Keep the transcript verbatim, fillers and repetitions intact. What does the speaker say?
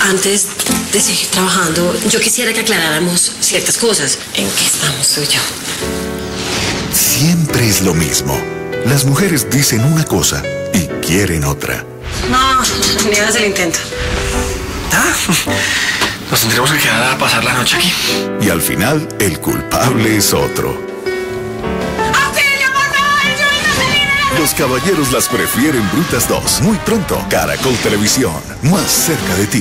antes de seguir trabajando, yo quisiera que aclaráramos ciertas cosas. ¿En qué estamos tú y yo? Siempre es lo mismo. Las mujeres dicen una cosa y quieren otra. No, ni hagas el intento. Ah, nos tendremos que quedar a pasar la noche aquí. Y al final, el culpable es otro. ¡Auxilio, por favor! ¡Ayúdenme! Los caballeros las prefieren brutas dos. Muy pronto, Caracol Televisión, más cerca de ti.